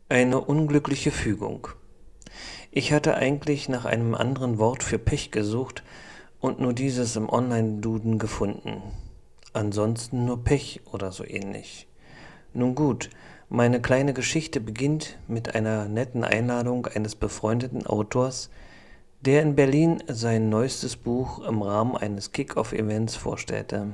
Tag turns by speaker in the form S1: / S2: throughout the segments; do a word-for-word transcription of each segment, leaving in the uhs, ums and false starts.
S1: Eine unglückliche Fügung. Ich hatte eigentlich nach einem anderen Wort für Pech gesucht und nur dieses im Online-Duden gefunden. Ansonsten nur Pech oder so ähnlich. Nun gut, meine kleine Geschichte beginnt mit einer netten Einladung eines befreundeten Autors, der in Berlin sein neuestes Buch im Rahmen eines Kick-Off-Events vorstellte.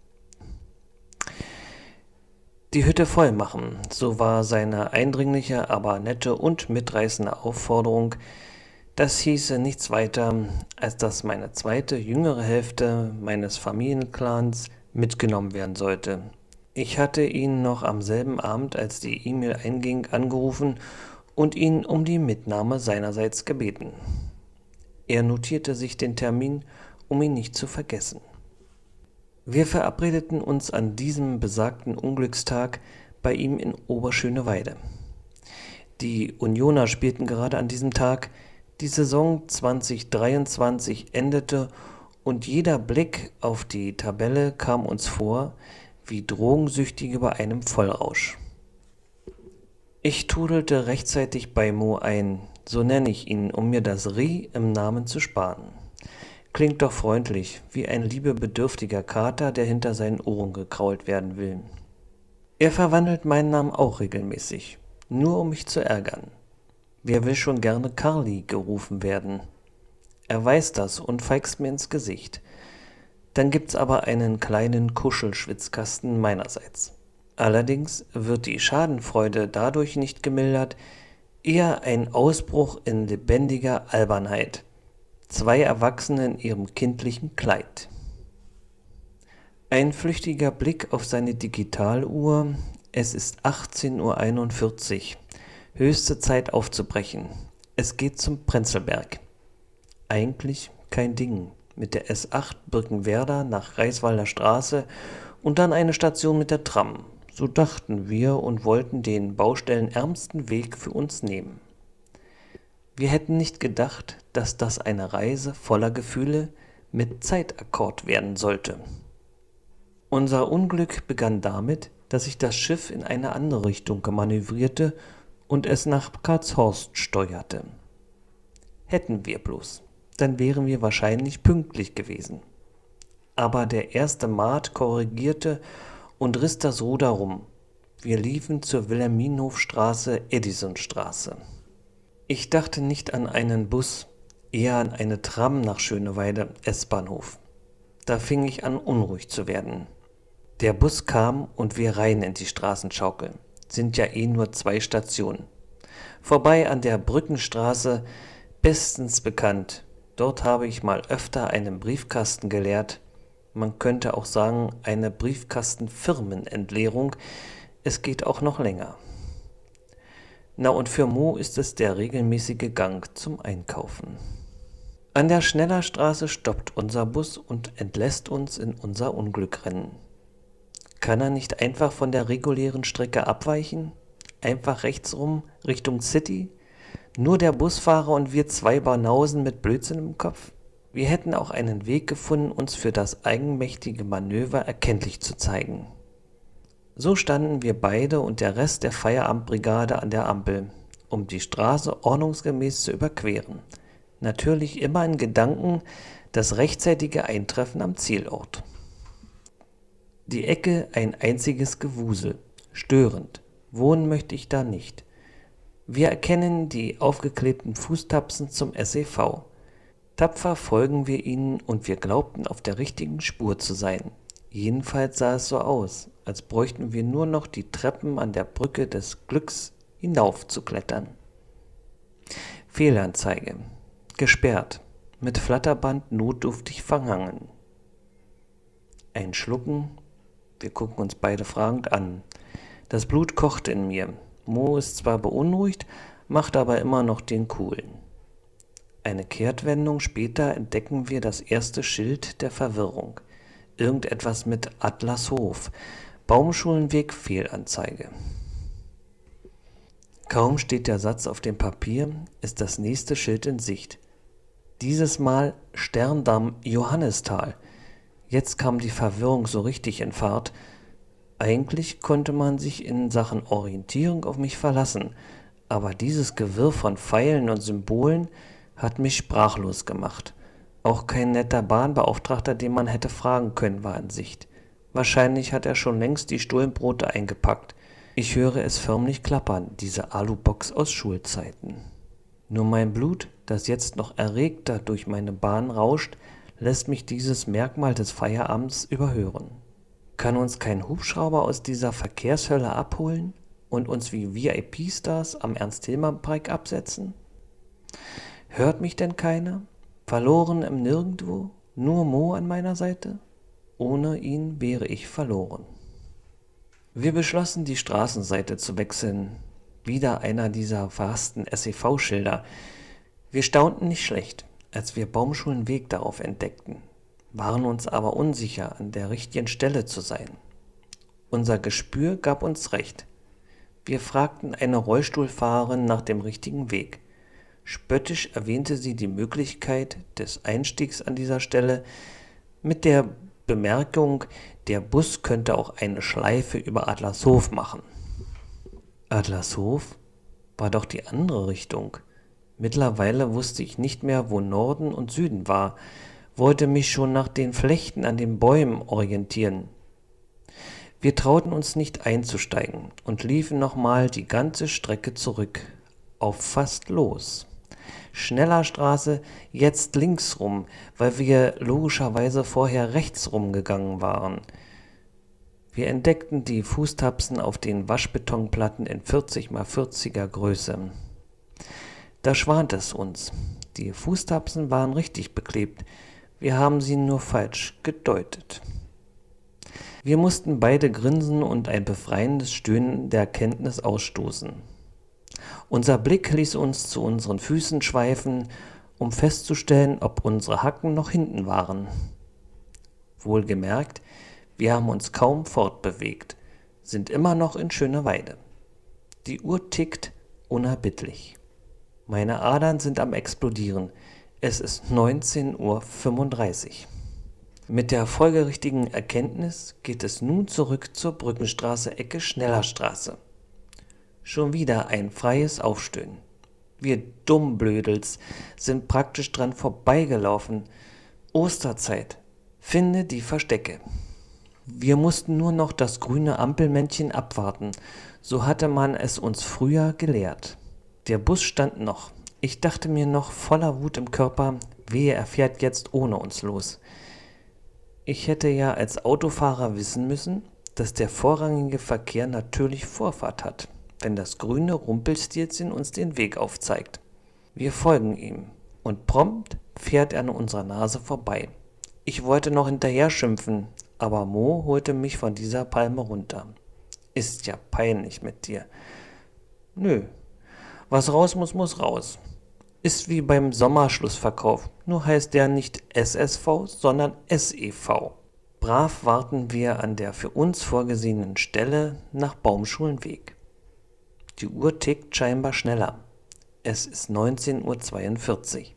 S1: Die Hütte voll machen, so war seine eindringliche, aber nette und mitreißende Aufforderung. Das hieße nichts weiter, als dass meine zweite, jüngere Hälfte meines Familienclans mitgenommen werden sollte. Ich hatte ihn noch am selben Abend, als die E-Mail einging, angerufen und ihn um die Mitnahme seinerseits gebeten. Er notierte sich den Termin, um ihn nicht zu vergessen. Wir verabredeten uns an diesem besagten Unglückstag bei ihm in Oberschöneweide. Die Unioner spielten gerade an diesem Tag, die Saison zwanzig dreiundzwanzig endete und jeder Blick auf die Tabelle kam uns vor wie Drogensüchtige bei einem Vollrausch. Ich tudelte rechtzeitig bei Mo ein, so nenne ich ihn, um mir das Ri im Namen zu sparen. Klingt doch freundlich, wie ein liebebedürftiger Kater, der hinter seinen Ohren gekrault werden will. Er verwandelt meinen Namen auch regelmäßig, nur um mich zu ärgern. Wer will schon gerne Carly gerufen werden? Er weiß das und feixt mir ins Gesicht. Dann gibt's aber einen kleinen Kuschelschwitzkasten meinerseits. Allerdings wird die Schadenfreude dadurch nicht gemildert, eher ein Ausbruch in lebendiger Albernheit. Zwei Erwachsene in ihrem kindlichen Kleid. Ein flüchtiger Blick auf seine Digitaluhr. Es ist achtzehn Uhr einundvierzig. Höchste Zeit aufzubrechen. Es geht zum Prenzlberg. Eigentlich kein Ding. Mit der S acht Birkenwerder nach Reiswalder Straße und dann eine Station mit der Tram. So dachten wir und wollten den baustellenärmsten Weg für uns nehmen. Wir hätten nicht gedacht, dass das eine Reise voller Gefühle mit Zeitakkord werden sollte. Unser Unglück begann damit, dass sich das Schiff in eine andere Richtung manövrierte und es nach Karlshorst steuerte. Hätten wir bloß, dann wären wir wahrscheinlich pünktlich gewesen. Aber der erste Maat korrigierte und riss das Ruder rum. Wir liefen zur Wilhelminhofstraße, Edisonstraße. Ich dachte nicht an einen Bus, eher an eine Tram nach Schöneweide, S-Bahnhof. Da fing ich an, unruhig zu werden. Der Bus kam und wir rein in die Straßenschaukel. Sind ja eh nur zwei Stationen. Vorbei an der Brückenstraße, bestens bekannt. Dort habe ich mal öfter einen Briefkasten geleert. Man könnte auch sagen, eine Briefkastenfirmenentleerung. Es geht auch noch länger. Na und für Mo ist es der regelmäßige Gang zum Einkaufen. An der Schnellerstraße stoppt unser Bus und entlässt uns in unser Unglückrennen. Kann er nicht einfach von der regulären Strecke abweichen? Einfach rechts rum, Richtung City? Nur der Busfahrer und wir zwei Banausen mit Blödsinn im Kopf? Wir hätten auch einen Weg gefunden, uns für das eigenmächtige Manöver erkenntlich zu zeigen. So standen wir beide und der Rest der Feierabendbrigade an der Ampel, um die Straße ordnungsgemäß zu überqueren. Natürlich immer in Gedanken das rechtzeitige Eintreffen am Zielort. Die Ecke ein einziges Gewusel. Störend. Wohnen möchte ich da nicht. Wir erkennen die aufgeklebten Fußtapsen zum S E V. Tapfer folgen wir ihnen und wir glaubten auf der richtigen Spur zu sein. Jedenfalls sah es so aus, als bräuchten wir nur noch die Treppen an der Brücke des Glücks hinaufzuklettern. Fehlanzeige. Gesperrt. Mit Flatterband notdürftig verhangen. Ein Schlucken. Wir gucken uns beide fragend an. Das Blut kocht in mir. Mo ist zwar beunruhigt, macht aber immer noch den Coolen. Eine Kehrtwendung später entdecken wir das erste Schild der Verwirrung. Irgendetwas mit Atlashof. Baumschulenweg Fehlanzeige. Kaum steht der Satz auf dem Papier, ist das nächste Schild in Sicht. Dieses Mal Sterndamm Johannisthal. Jetzt kam die Verwirrung so richtig in Fahrt. Eigentlich konnte man sich in Sachen Orientierung auf mich verlassen, Aber dieses Gewirr von Pfeilen und Symbolen hat mich sprachlos gemacht. Auch kein netter Bahnbeauftragter, den man hätte fragen können, war in Sicht. Wahrscheinlich hat er schon längst die Stullenbrote eingepackt. Ich höre es förmlich klappern, diese Alubox aus Schulzeiten. Nur mein Blut, das jetzt noch erregter durch meine Bahn rauscht, lässt mich dieses Merkmal des Feierabends überhören. Kann uns kein Hubschrauber aus dieser Verkehrshölle abholen und uns wie V I P-Stars am Ernst-Thälmann-Park absetzen? Hört mich denn keiner? Verloren im Nirgendwo? Nur Mo an meiner Seite? Ohne ihn wäre ich verloren. Wir beschlossen, die Straßenseite zu wechseln. Wieder einer dieser verhassten S E V-Schilder. Wir staunten nicht schlecht, als wir Baumschulenweg darauf entdeckten, waren uns aber unsicher, an der richtigen Stelle zu sein. Unser Gespür gab uns recht. Wir fragten eine Rollstuhlfahrerin nach dem richtigen Weg. Spöttisch erwähnte sie die Möglichkeit des Einstiegs an dieser Stelle mit der Bemerkung, der Bus könnte auch eine Schleife über Adlershof machen. Adlershof war doch die andere Richtung. Mittlerweile wusste ich nicht mehr, wo Norden und Süden war, wollte mich schon nach den Flechten an den Bäumen orientieren. Wir trauten uns nicht einzusteigen und liefen nochmal die ganze Strecke zurück, auf fast los. Schneller Straße, jetzt links rum, weil wir logischerweise vorher rechts rumgegangen waren. Wir entdeckten die Fußtapsen auf den Waschbetonplatten in vierzig mal vierziger Größe. Da schwant es uns. Die Fußtapsen waren richtig beklebt. Wir haben sie nur falsch gedeutet. Wir mussten beide grinsen und ein befreiendes Stöhnen der Erkenntnis ausstoßen. Unser Blick ließ uns zu unseren Füßen schweifen, um festzustellen, ob unsere Hacken noch hinten waren. Wohlgemerkt, wir haben uns kaum fortbewegt, sind immer noch in Schöneweide. Die Uhr tickt unerbittlich. Meine Adern sind am explodieren. Es ist neunzehn Uhr fünfunddreißig. Mit der folgerichtigen Erkenntnis geht es nun zurück zur Brückenstraße Ecke Schnellerstraße. Schon wieder ein freies Aufstöhnen. Wir Dummblödels sind praktisch dran vorbeigelaufen. Osterzeit. Finde die Verstecke. Wir mussten nur noch das grüne Ampelmännchen abwarten. So hatte man es uns früher gelehrt. Der Bus stand noch. Ich dachte mir noch voller Wut im Körper, wehe, er fährt jetzt ohne uns los. Ich hätte ja als Autofahrer wissen müssen, dass der vorrangige Verkehr natürlich Vorfahrt hat, wenn das grüne Rumpelstilzchen uns den Weg aufzeigt. Wir folgen ihm und prompt fährt er an unserer Nase vorbei. Ich wollte noch hinterher schimpfen, aber Mo holte mich von dieser Palme runter. Ist ja peinlich mit dir. Nö, was raus muss, muss raus. Ist wie beim Sommerschlussverkauf, nur heißt der nicht S S V, sondern S E V. Brav warten wir an der für uns vorgesehenen Stelle nach Baumschulenweg. Die Uhr tickt scheinbar schneller. Es ist neunzehn Uhr zweiundvierzig.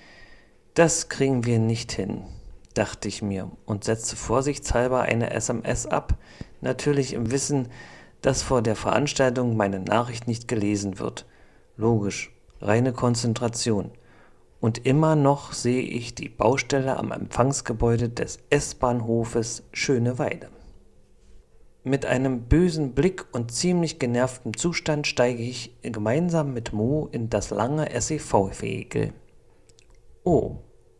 S1: Das kriegen wir nicht hin, dachte ich mir und setzte vorsichtshalber eine S M S ab, natürlich im Wissen, dass vor der Veranstaltung meine Nachricht nicht gelesen wird. Logisch, reine Konzentration. Und immer noch sehe ich die Baustelle am Empfangsgebäude des S-Bahnhofes Schöneweide. Mit einem bösen Blick und ziemlich genervtem Zustand steige ich gemeinsam mit Mo in das lange S E V-Vehikel. Oh.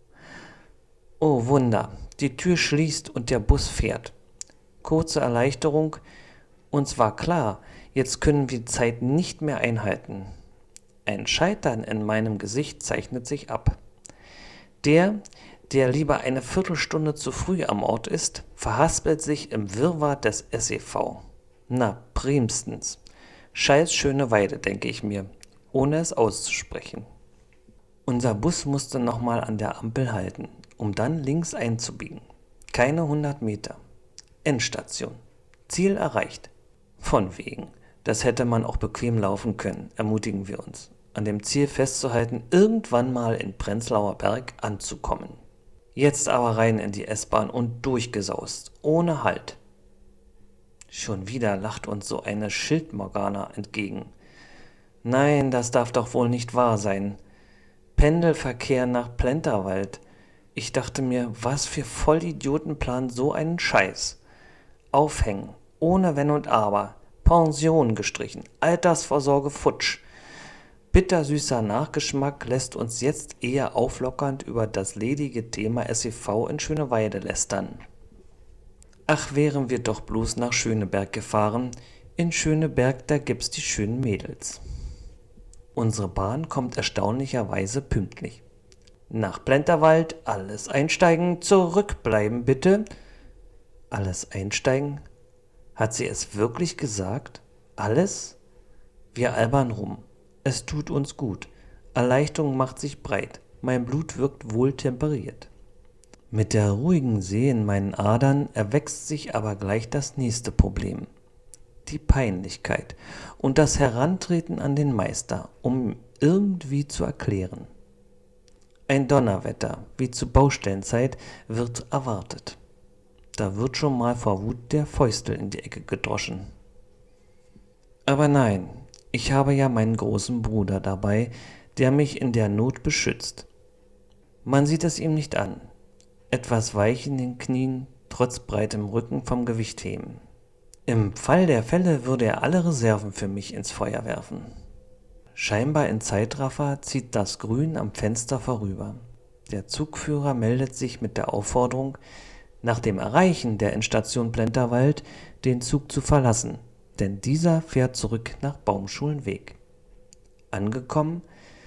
S1: Oh Wunder, die Tür schließt und der Bus fährt. Kurze Erleichterung, uns war klar, jetzt können wir die Zeit nicht mehr einhalten. Ein Scheitern in meinem Gesicht zeichnet sich ab. Der, der lieber eine Viertelstunde zu früh am Ort ist, verhaspelt sich im Wirrwarr des S E V. Na, primstens. Scheiß Schöneweide, denke ich mir, ohne es auszusprechen. Unser Bus musste nochmal an der Ampel halten, um dann links einzubiegen. Keine hundert Meter. Endstation. Ziel erreicht. Von wegen. Das hätte man auch bequem laufen können, ermutigen wir uns, an dem Ziel festzuhalten, irgendwann mal in Prenzlauer Berg anzukommen. Jetzt aber rein in die S-Bahn und durchgesaust, ohne Halt. Schon wieder lacht uns so eine Schildmorgana entgegen. Nein, das darf doch wohl nicht wahr sein. Pendelverkehr nach Plenterwald. Ich dachte mir, was für Vollidioten planen so einen Scheiß. Aufhängen, ohne Wenn und Aber, Pension gestrichen, Altersvorsorge futsch. Bittersüßer Nachgeschmack lässt uns jetzt eher auflockernd über das ledige Thema S E V in Schöneweide lästern. Ach, wären wir doch bloß nach Schöneberg gefahren. In Schöneberg, da gibt's die schönen Mädels. Unsere Bahn kommt erstaunlicherweise pünktlich. Nach Plenterwald, alles einsteigen, zurückbleiben bitte. Alles einsteigen? Hat sie es wirklich gesagt? Alles? Wir albern rum. Es tut uns gut. Erleichterung macht sich breit. Mein Blut wirkt wohl temperiert. Mit der ruhigen See in meinen Adern erwächst sich aber gleich das nächste Problem. Die Peinlichkeit und das Herantreten an den Meister, um irgendwie zu erklären. Ein Donnerwetter, wie zu Baustellenzeit, wird erwartet. Da wird schon mal vor Wut der Fäustel in die Ecke gedroschen. Aber nein, ich habe ja meinen großen Bruder dabei, der mich in der Not beschützt. Man sieht es ihm nicht an. Etwas weich in den Knien, trotz breitem Rücken vom Gewicht heben. Im Fall der Fälle würde er alle Reserven für mich ins Feuer werfen. Scheinbar in Zeitraffer zieht das Grün am Fenster vorüber. Der Zugführer meldet sich mit der Aufforderung, nach dem Erreichen der Endstation Plenterwald den Zug zu verlassen, denn dieser fährt zurück nach Baumschulenweg. Angekommen?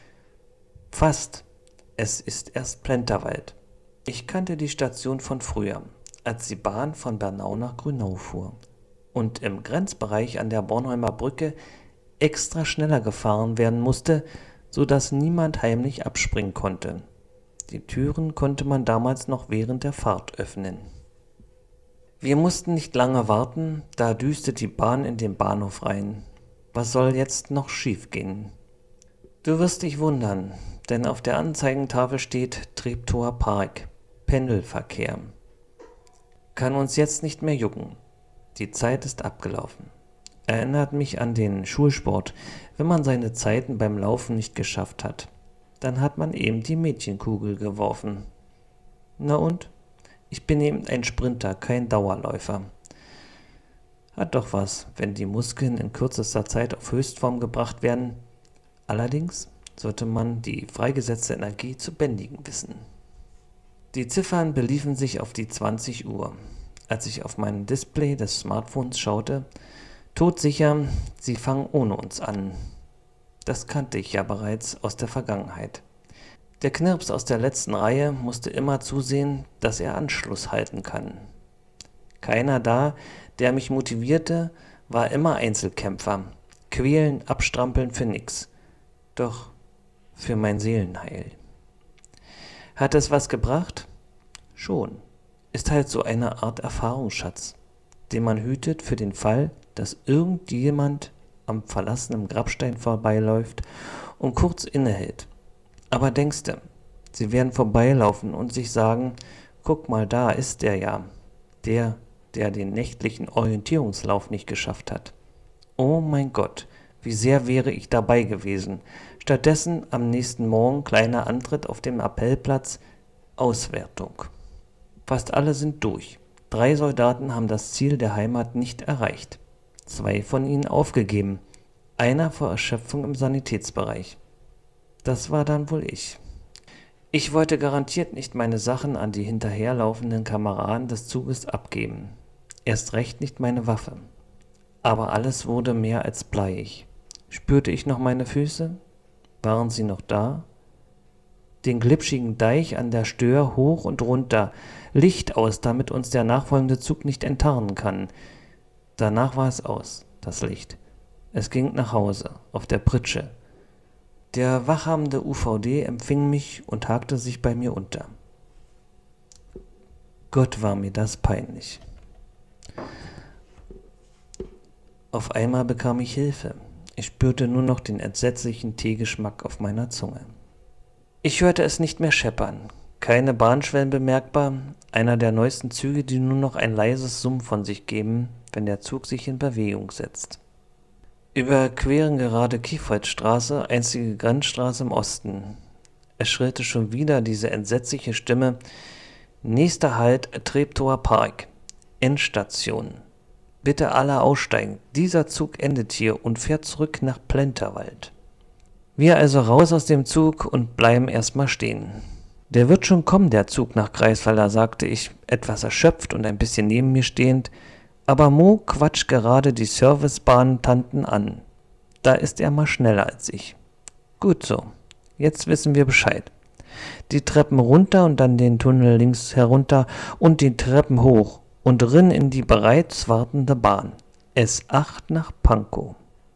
S1: Fast. Es ist erst Plenterwald. Ich kannte die Station von früher, als die Bahn von Bernau nach Grünau fuhr und im Grenzbereich an der Bornholmer Brücke extra schneller gefahren werden musste, so dass niemand heimlich abspringen konnte. Die Türen konnte man damals noch während der Fahrt öffnen. Wir mussten nicht lange warten, da düste die Bahn in den Bahnhof rein. Was soll jetzt noch schiefgehen? Du wirst dich wundern, denn auf der Anzeigentafel steht Treptower Park, Pendelverkehr. Kann uns jetzt nicht mehr jucken. Die Zeit ist abgelaufen. Erinnert mich an den Schulsport, wenn man seine Zeiten beim Laufen nicht geschafft hat. Dann hat man eben die Mädchenkugel geworfen. Na und? Ich bin eben ein Sprinter, kein Dauerläufer. Hat doch was, wenn die Muskeln in kürzester Zeit auf Höchstform gebracht werden. Allerdings sollte man die freigesetzte Energie zu bändigen wissen. Die Ziffern beliefen sich auf die zwanzig Uhr. Als ich auf mein Display des Smartphones schaute, todsicher, sie fangen ohne uns an. Das kannte ich ja bereits aus der Vergangenheit. Der Knirps aus der letzten Reihe musste immer zusehen, dass er Anschluss halten kann. Keiner da, der mich motivierte, war immer Einzelkämpfer. Quälen, abstrampeln für nix. Doch für mein Seelenheil. Hat es was gebracht? Schon. Ist halt so eine Art Erfahrungsschatz, den man hütet für den Fall, dass irgendjemand am verlassenen Grabstein vorbeiläuft und kurz innehält. Aber denkste, sie werden vorbeilaufen und sich sagen, guck mal, da ist der ja, der, der den nächtlichen Orientierungslauf nicht geschafft hat. Oh mein Gott, wie sehr wäre ich dabei gewesen. Stattdessen am nächsten Morgen kleiner Antritt auf dem Appellplatz, Auswertung. Fast alle sind durch. Drei Soldaten haben das Ziel der Heimat nicht erreicht. Zwei von ihnen aufgegeben. Einer vor Erschöpfung im Sanitätsbereich. Das war dann wohl ich. Ich wollte garantiert nicht meine Sachen an die hinterherlaufenden Kameraden des Zuges abgeben. Erst recht nicht meine Waffe. Aber alles wurde mehr als bleiig. Spürte ich noch meine Füße? Waren sie noch da? Den glitschigen Deich an der Stör hoch und runter, Licht aus, damit uns der nachfolgende Zug nicht enttarnen kann. Danach war es aus, das Licht. Es ging nach Hause, auf der Pritsche. Der wachhabende U V D empfing mich und hakte sich bei mir unter. Gott, war mir das peinlich. Auf einmal bekam ich Hilfe. Ich spürte nur noch den entsetzlichen Teegeschmack auf meiner Zunge. Ich hörte es nicht mehr scheppern. Keine Bahnschwellen bemerkbar, einer der neuesten Züge, die nur noch ein leises Summen von sich geben, wenn der Zug sich in Bewegung setzt. Überqueren gerade Kiefholdstraße, einzige Grenzstraße im Osten. Es schrillte schon wieder diese entsetzliche Stimme: Nächster Halt, Treptower Park. Endstation. Bitte alle aussteigen. Dieser Zug endet hier und fährt zurück nach Plenterwald. Wir also raus aus dem Zug und bleiben erstmal stehen. Der wird schon kommen, der Zug nach Greifswalder, sagte ich, etwas erschöpft und ein bisschen neben mir stehend. Aber Mo quatscht gerade die Servicebahn-Tanten an. Da ist er mal schneller als ich. Gut so. Jetzt wissen wir Bescheid. Die Treppen runter und dann den Tunnel links herunter und die Treppen hoch und rin in die bereits wartende Bahn. S acht nach Pankow.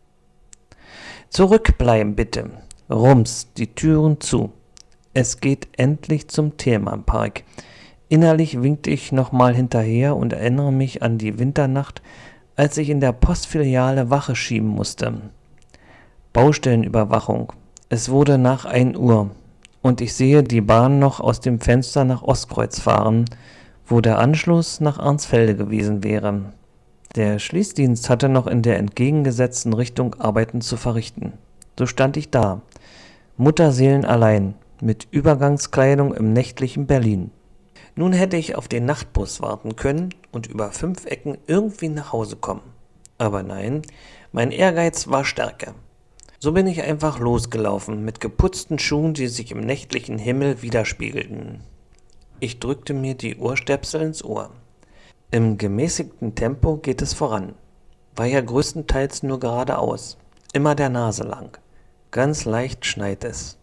S1: Zurückbleiben bitte. Rums, die Türen zu. Es geht endlich zum Themenpark. Innerlich winkte ich nochmal hinterher und erinnere mich an die Winternacht, als ich in der Postfiliale Wache schieben musste. Baustellenüberwachung. Es wurde nach ein Uhr und ich sehe die Bahn noch aus dem Fenster nach Ostkreuz fahren, wo der Anschluss nach Arnsfelde gewesen wäre. Der Schließdienst hatte noch in der entgegengesetzten Richtung Arbeiten zu verrichten. So stand ich da, mutterseelenallein, mit Übergangskleidung im nächtlichen Berlin. Nun hätte ich auf den Nachtbus warten können und über fünf Ecken irgendwie nach Hause kommen. Aber nein, mein Ehrgeiz war stärker. So bin ich einfach losgelaufen, mit geputzten Schuhen, die sich im nächtlichen Himmel widerspiegelten. Ich drückte mir die Ohrstöpsel ins Ohr. Im gemäßigten Tempo geht es voran, war ja größtenteils nur geradeaus, immer der Nase lang. Ganz leicht schneit es.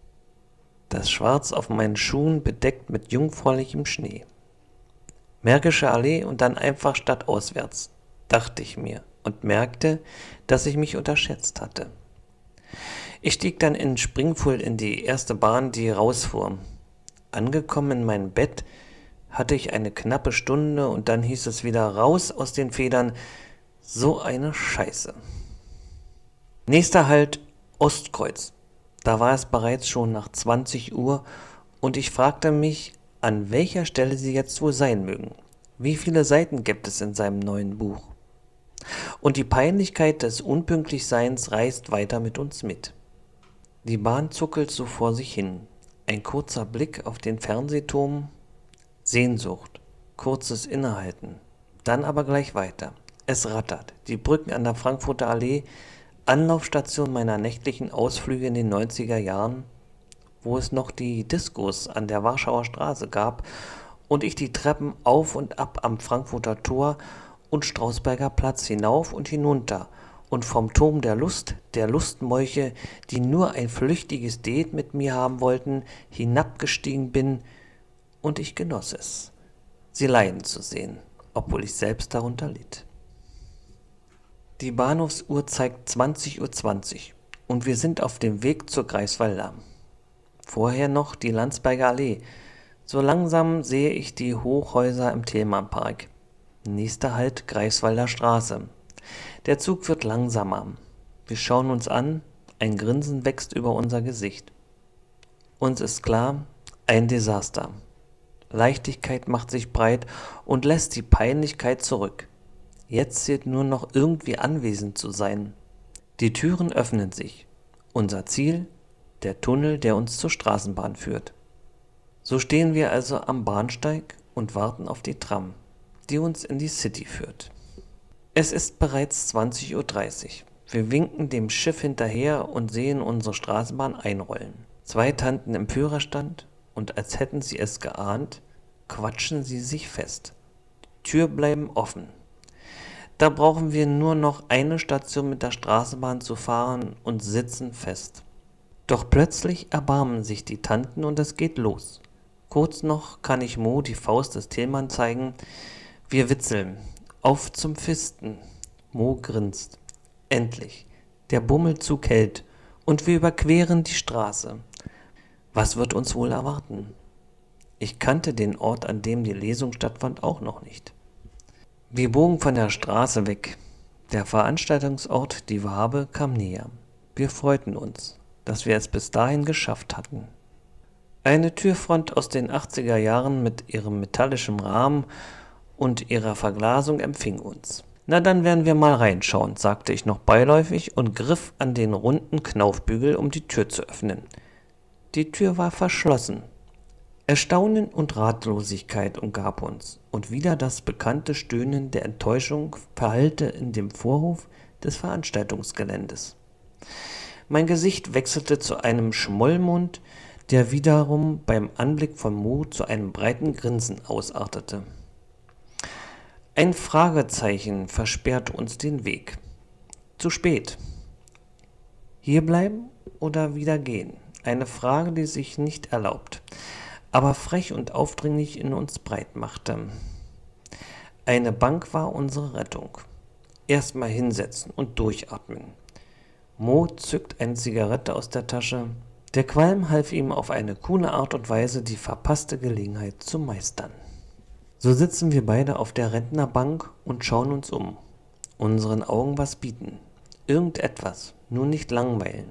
S1: Das Schwarz auf meinen Schuhen bedeckt mit jungfräulichem Schnee. Märkische Allee und dann einfach stadtauswärts, dachte ich mir und merkte, dass ich mich unterschätzt hatte. Ich stieg dann in Springfuhl in die erste Bahn, die rausfuhr. Angekommen in mein Bett hatte ich eine knappe Stunde und dann hieß es wieder raus aus den Federn. So eine Scheiße. Nächster Halt Ostkreuz. Da war es bereits schon nach zwanzig Uhr und ich fragte mich, an welcher Stelle sie jetzt wohl sein mögen. Wie viele Seiten gibt es in seinem neuen Buch? Und die Peinlichkeit des Unpünktlichseins reist weiter mit uns mit. Die Bahn zuckelt so vor sich hin. Ein kurzer Blick auf den Fernsehturm. Sehnsucht. Kurzes Innehalten. Dann aber gleich weiter. Es rattert. Die Brücken an der Frankfurter Allee. Anlaufstation meiner nächtlichen Ausflüge in den neunziger Jahren, wo es noch die Diskos an der Warschauer Straße gab und ich die Treppen auf und ab am Frankfurter Tor und Strausberger Platz hinauf und hinunter und vom Turm der Lust, der Lustmolche, die nur ein flüchtiges Date mit mir haben wollten, hinabgestiegen bin, und ich genoss es, sie leiden zu sehen, obwohl ich selbst darunter litt. Die Bahnhofsuhr zeigt zwanzig Uhr zwanzig und wir sind auf dem Weg zur Greifswalder. Vorher noch die Landsberger Allee. So langsam sehe ich die Hochhäuser im Themenpark. Nächster Halt Greifswalder Straße. Der Zug wird langsamer. Wir schauen uns an, ein Grinsen wächst über unser Gesicht. Uns ist klar, ein Desaster. Leichtigkeit macht sich breit und lässt die Peinlichkeit zurück. Jetzt zählt nur noch irgendwie anwesend zu sein. Die Türen öffnen sich. Unser Ziel, der Tunnel, der uns zur Straßenbahn führt. So stehen wir also am Bahnsteig und warten auf die Tram, die uns in die City führt. Es ist bereits zwanzig Uhr dreißig. Wir winken dem Schiff hinterher und sehen unsere Straßenbahn einrollen. Zwei Tanten im Führerstand und als hätten sie es geahnt, quatschen sie sich fest. Die Türen bleiben offen. Da brauchen wir nur noch eine Station mit der Straßenbahn zu fahren und sitzen fest. Doch plötzlich erbarmen sich die Tanten und es geht los. Kurz noch kann ich Mo die Faust des Tillmann zeigen. Wir witzeln. Auf zum Fisten. Mo grinst. Endlich. Der Bummelzug hält und wir überqueren die Straße. Was wird uns wohl erwarten? Ich kannte den Ort, an dem die Lesung stattfand, auch noch nicht. Wir bogen von der Straße weg. Der Veranstaltungsort, die Wabe, kam näher. Wir freuten uns, dass wir es bis dahin geschafft hatten. Eine Türfront aus den achtziger Jahren mit ihrem metallischen Rahmen und ihrer Verglasung empfing uns. Na, dann werden wir mal reinschauen, sagte ich noch beiläufig und griff an den runden Knaufbügel, um die Tür zu öffnen. Die Tür war verschlossen. Erstaunen und Ratlosigkeit umgab uns, und wieder das bekannte Stöhnen der Enttäuschung verhallte in dem Vorhof des Veranstaltungsgeländes. Mein Gesicht wechselte zu einem Schmollmund, der wiederum beim Anblick von Mo zu einem breiten Grinsen ausartete. Ein Fragezeichen versperrte uns den Weg. Zu spät. Hierbleiben oder wieder gehen? Eine Frage, die sich nicht erlaubt, aber frech und aufdringlich in uns breit machte. Eine Bank war unsere Rettung. Erstmal hinsetzen und durchatmen. Mo zückt eine Zigarette aus der Tasche. Der Qualm half ihm auf eine coole Art und Weise, die verpasste Gelegenheit zu meistern. So sitzen wir beide auf der Rentnerbank und schauen uns um. Unseren Augen was bieten. Irgendetwas, nur nicht langweilen.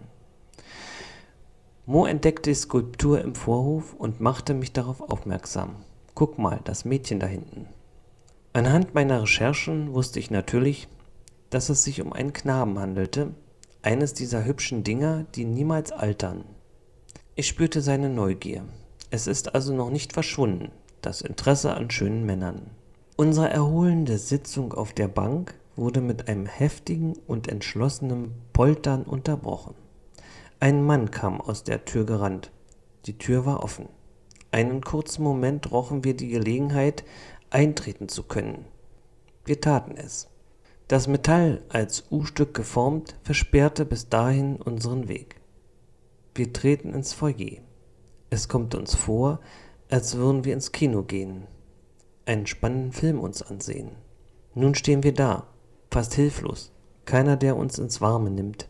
S1: Mo entdeckte die Skulptur im Vorhof und machte mich darauf aufmerksam. Guck mal, das Mädchen da hinten. Anhand meiner Recherchen wusste ich natürlich, dass es sich um einen Knaben handelte, eines dieser hübschen Dinger, die niemals altern. Ich spürte seine Neugier. Es ist also noch nicht verschwunden, das Interesse an schönen Männern. Unsere erholende Sitzung auf der Bank wurde mit einem heftigen und entschlossenen Poltern unterbrochen. Ein Mann kam aus der Tür gerannt. Die Tür war offen. Einen kurzen Moment rochen wir die Gelegenheit, eintreten zu können. Wir taten es. Das Metall, als U-Stück geformt, versperrte bis dahin unseren Weg. Wir treten ins Foyer. Es kommt uns vor, als würden wir ins Kino gehen, einen spannenden Film uns ansehen. Nun stehen wir da, fast hilflos, keiner, der uns ins Warme nimmt.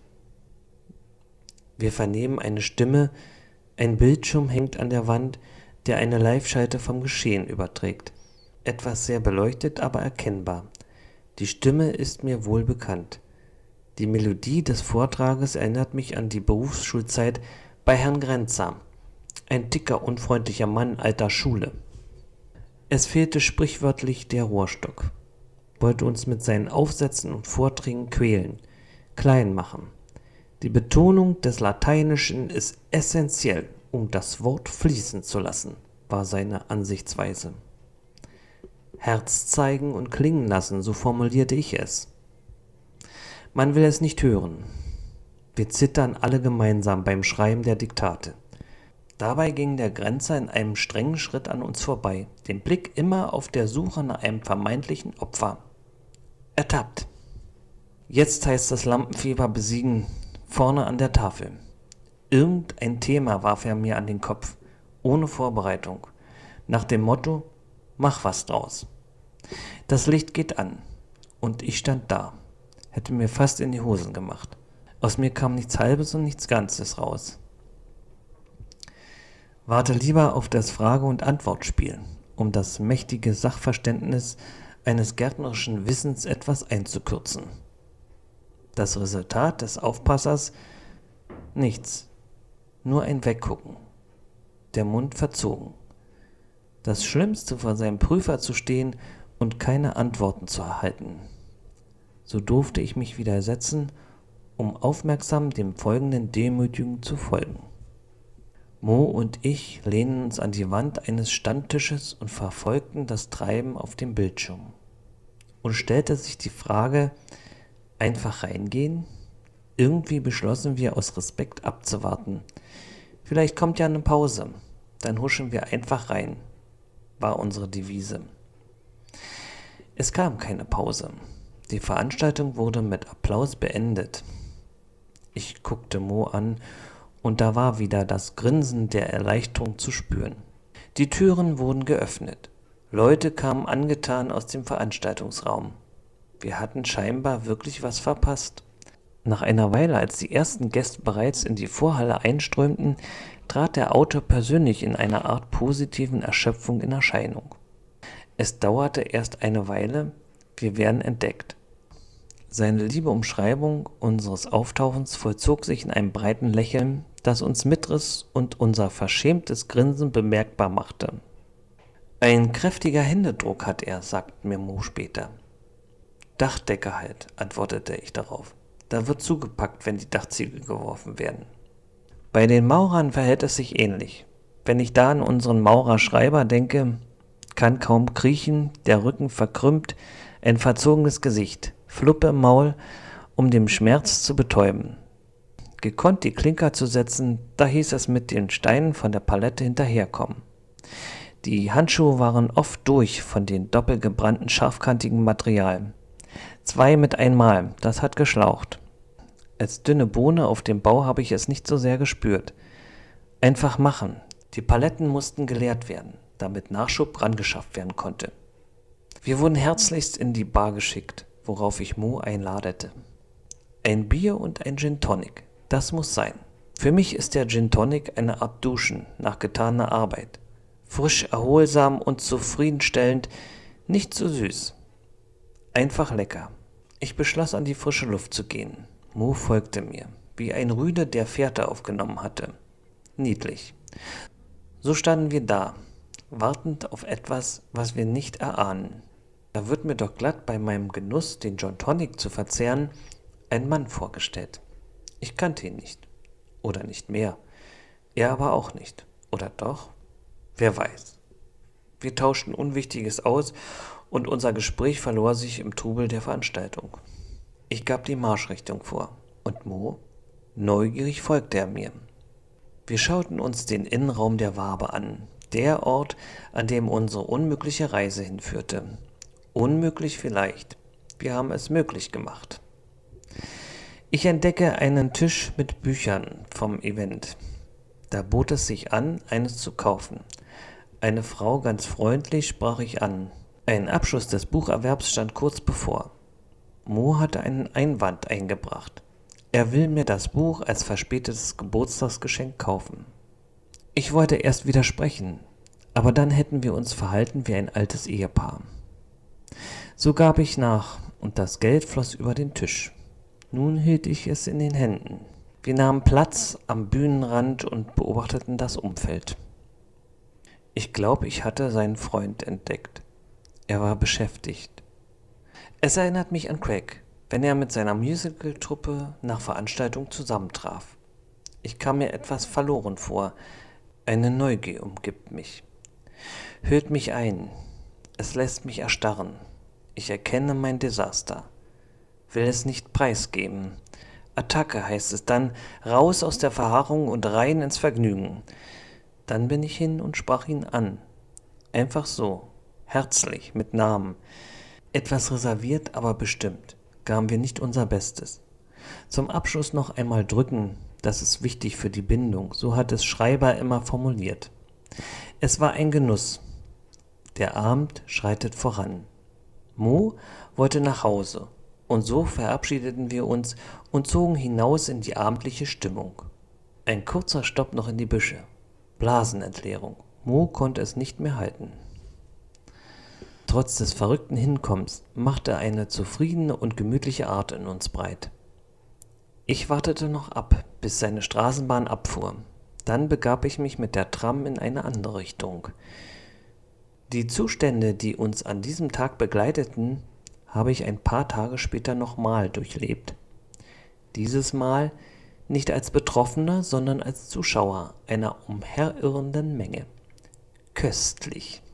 S1: Wir vernehmen eine Stimme, ein Bildschirm hängt an der Wand, der eine Live-Schalte vom Geschehen überträgt. Etwas sehr beleuchtet, aber erkennbar. Die Stimme ist mir wohl bekannt. Die Melodie des Vortrages erinnert mich an die Berufsschulzeit bei Herrn Grenzer. Ein dicker, unfreundlicher Mann alter Schule. Es fehlte sprichwörtlich der Rohrstock. Wollte uns mit seinen Aufsätzen und Vorträgen quälen, klein machen. Die Betonung des Lateinischen ist essentiell, um das Wort fließen zu lassen, war seine Ansichtsweise. Herz zeigen und klingen lassen, so formulierte ich es. Man will es nicht hören. Wir zittern alle gemeinsam beim Schreiben der Diktate. Dabei ging der Grenzer in einem strengen Schritt an uns vorbei, den Blick immer auf der Suche nach einem vermeintlichen Opfer. Ertappt. Jetzt heißt es Lampenfieber besiegen, vorne an der Tafel. Irgendein Thema warf er mir an den Kopf, ohne Vorbereitung, nach dem Motto, mach was draus. Das Licht geht an, und ich stand da, hätte mir fast in die Hosen gemacht. Aus mir kam nichts Halbes und nichts Ganzes raus. Warte lieber auf das Frage- und Antwortspiel, um das mächtige Sachverständnis eines gärtnerischen Wissens etwas einzukürzen. Das Resultat des Aufpassers? Nichts, nur ein Weggucken, der Mund verzogen. Das Schlimmste, vor seinem Prüfer zu stehen und keine Antworten zu erhalten. So durfte ich mich wieder setzen, um aufmerksam dem folgenden Demütigung zu folgen. Mo und ich lehnten uns an die Wand eines Standtisches und verfolgten das Treiben auf dem Bildschirm. Und stellte sich die Frage, einfach reingehen? Irgendwie beschlossen wir aus Respekt abzuwarten. Vielleicht kommt ja eine Pause, dann huschen wir einfach rein, war unsere Devise. Es kam keine Pause. Die Veranstaltung wurde mit Applaus beendet. Ich guckte Mo an, und da war wieder das Grinsen der Erleichterung zu spüren. Die Türen wurden geöffnet. Leute kamen angetan aus dem Veranstaltungsraum. Wir hatten scheinbar wirklich was verpasst. Nach einer Weile, als die ersten Gäste bereits in die Vorhalle einströmten, trat der Autor persönlich in einer Art positiven Erschöpfung in Erscheinung. Es dauerte erst eine Weile, wir werden entdeckt. Seine liebe Umschreibung unseres Auftauchens vollzog sich in einem breiten Lächeln, das uns mitriss und unser verschämtes Grinsen bemerkbar machte. Ein kräftiger Händedruck hat er, sagt mir Mo später. Dachdecker halt, antwortete ich darauf. Da wird zugepackt, wenn die Dachziegel geworfen werden. Bei den Maurern verhält es sich ähnlich. Wenn ich da an unseren Maurer-Schreiber denke, kann kaum kriechen, der Rücken verkrümmt, ein verzogenes Gesicht, Fluppe im Maul, um den Schmerz zu betäuben. Gekonnt die Klinker zu setzen, da hieß es mit den Steinen von der Palette hinterherkommen. Die Handschuhe waren oft durch von dem doppelgebrannten scharfkantigen Material. Zwei mit einmal, das hat geschlaucht. Als dünne Bohne auf dem Bau habe ich es nicht so sehr gespürt. Einfach machen. Die Paletten mussten geleert werden, damit Nachschub rangeschafft werden konnte. Wir wurden herzlichst in die Bar geschickt, worauf ich Mo einladete. Ein Bier und ein Gin Tonic, das muss sein. Für mich ist der Gin Tonic eine Art Duschen nach getaner Arbeit. Frisch, erholsam und zufriedenstellend, nicht zu süß. Einfach lecker. Ich beschloss, an die frische Luft zu gehen. Mo folgte mir, wie ein Rüde, der Fährte aufgenommen hatte. Niedlich. So standen wir da, wartend auf etwas, was wir nicht erahnen. Da wird mir doch glatt bei meinem Genuss, den Gin Tonic zu verzehren, ein Mann vorgestellt. Ich kannte ihn nicht. Oder nicht mehr. Er aber auch nicht. Oder doch? Wer weiß. Wir tauschten Unwichtiges aus und unser Gespräch verlor sich im Trubel der Veranstaltung. Ich gab die Marschrichtung vor. Und Mo? Neugierig folgte er mir. Wir schauten uns den Innenraum der Wabe an. Der Ort, an dem unsere unmögliche Reise hinführte. Unmöglich vielleicht. Wir haben es möglich gemacht. Ich entdecke einen Tisch mit Büchern vom Event. Da bot es sich an, eines zu kaufen. Eine Frau ganz freundlich sprach ich an. Ein Abschluss des Bucherwerbs stand kurz bevor. Mo hatte einen Einwand eingebracht. Er will mir das Buch als verspätetes Geburtstagsgeschenk kaufen. Ich wollte erst widersprechen, aber dann hätten wir uns verhalten wie ein altes Ehepaar. So gab ich nach, und das Geld floss über den Tisch. Nun hielt ich es in den Händen. Wir nahmen Platz am Bühnenrand und beobachteten das Umfeld. Ich glaube, ich hatte seinen Freund entdeckt. Er war beschäftigt. Es erinnert mich an Craig, wenn er mit seiner Musical-Truppe nach Veranstaltung zusammentraf. Ich kam mir etwas verloren vor. Eine Neugier umgibt mich. Hüllt mich ein. Es lässt mich erstarren. Ich erkenne mein Desaster. Will es nicht preisgeben. Attacke heißt es dann, raus aus der Verharrung und rein ins Vergnügen. Dann bin ich hin und sprach ihn an. Einfach so, herzlich, mit Namen. Etwas reserviert, aber bestimmt. Gaben wir nicht unser Bestes. Zum Abschluss noch einmal drücken, das ist wichtig für die Bindung, so hat es Schreiber immer formuliert. Es war ein Genuss. Der Abend schreitet voran. Mo wollte nach Hause, und so verabschiedeten wir uns und zogen hinaus in die abendliche Stimmung. Ein kurzer Stopp noch in die Büsche. Blasenentleerung. Mo konnte es nicht mehr halten. Trotz des verrückten Hinkommens machte eine zufriedene und gemütliche Art in uns breit. Ich wartete noch ab, bis seine Straßenbahn abfuhr. Dann begab ich mich mit der Tram in eine andere Richtung. Die Zustände, die uns an diesem Tag begleiteten, habe ich ein paar Tage später nochmal durchlebt. Dieses Mal nicht als Betroffener, sondern als Zuschauer einer umherirrenden Menge. Köstlich.